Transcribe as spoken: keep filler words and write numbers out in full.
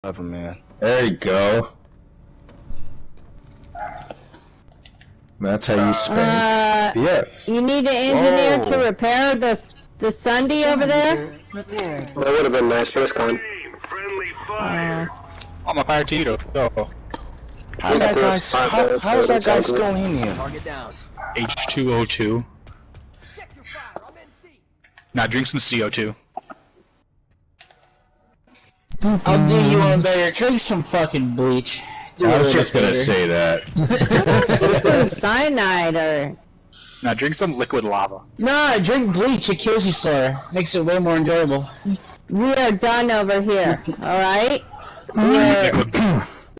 Whatever, man. There you go. That's how you spank. Uh, Yes. You need an engineer Whoa. to repair the the Sunday over there? That would have been nice, but it's gone. Uh, I'm a fire Tito. Go. How Yeah, that this guy? fire How, goes, how is so that it's guy ugly. still in here? Target down. H two O two. Now drink some C O two. I'll do you one better. Drink some fucking bleach. Do I it was just gonna better. say that. Get some cyanide or... Now drink some liquid lava. No, drink bleach. It kills you slower. Makes it way more enjoyable. We are done over here, alright? We are... Liquid,